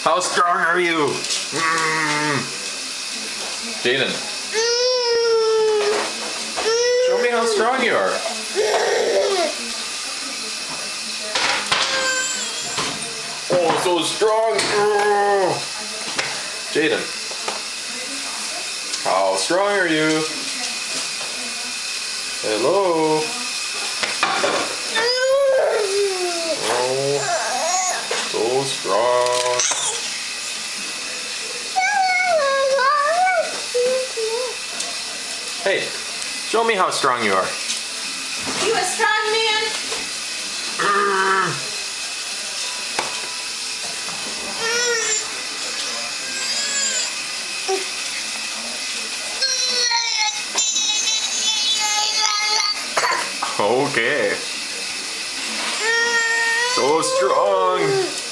How strong are you? Jaden. Show me how strong you are. Oh, so strong. Jaden. How strong are you? Hello. Oh, so strong. Hey, show me how strong you are. You a strong man? Okay. So strong.